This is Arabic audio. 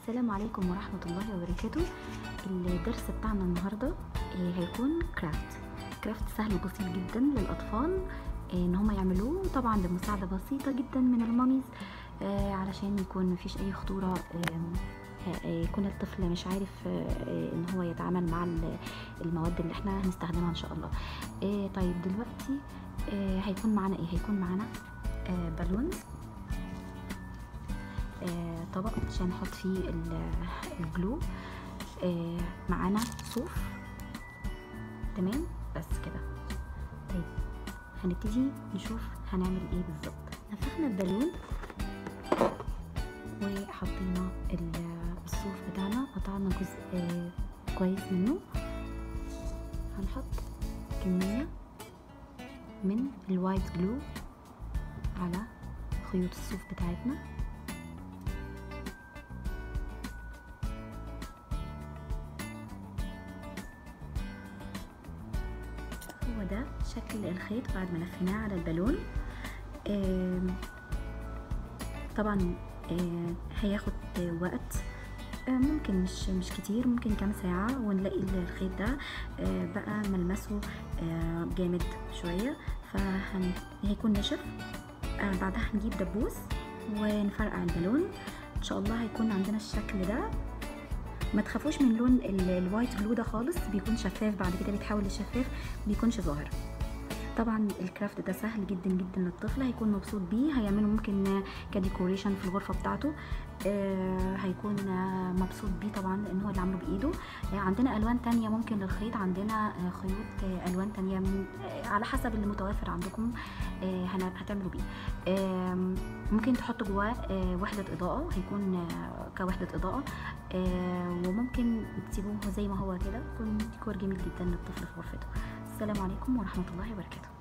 السلام عليكم ورحمة الله وبركاته. الدرس بتاعنا النهاردة هيكون كرافت سهل وبسيط جدا للأطفال ان هم يعملوه، طبعا بمساعدة بسيطة جدا من الماميز علشان يكون مفيش اي خطورة، يكون الطفل مش عارف ان هو يتعامل مع المواد اللي احنا هنستخدمها ان شاء الله. طيب دلوقتي هيكون معانا هيكون معانا بالونز، طبق عشان نحط فيه الجلو، معانا صوف، تمام بس كده. طيب هنبتدي نشوف هنعمل ايه بالظبط. نفخنا البالون وحطينا الصوف بتاعنا، قطعنا جزء كويس منه. هنحط كمية من الوايت جلو على خيوط الصوف بتاعتنا. هو ده شكل الخيط بعد ما لفيناه على البالون. طبعا هياخد وقت، ممكن مش كتير، ممكن كام ساعة ونلاقي الخيط ده بقى ملمسه جامد شوية، فهيكون نشف. بعدها هنجيب دبوس ونفرقع البالون ان شاء الله. هيكون عندنا الشكل ده. ما تخافوش من لون الوايت جلو ده خالص، بيكون شفاف، بعد كده بيتحول لشفاف، بيكونش ظاهر. طبعا الكرافت ده سهل جدا جدا للطفل، هيكون مبسوط بيه، هيعمله ممكن كديكوريشن في الغرفه بتاعته، هيكون مبسوط بيه طبعا لان هو اللي عامله بايده. عندنا الوان تانية ممكن للخيط، عندنا خيوط الوان تانية على حسب اللي متوافر عندكم هتعملوا بيه. ممكن تحطوا جواه وحده اضاءه، هيكون كوحده اضاءه، وممكن تسيبوه زي ما هو كده، يكون ديكور جميل جدا للطفل في غرفته. السلام عليكم ورحمة الله وبركاته.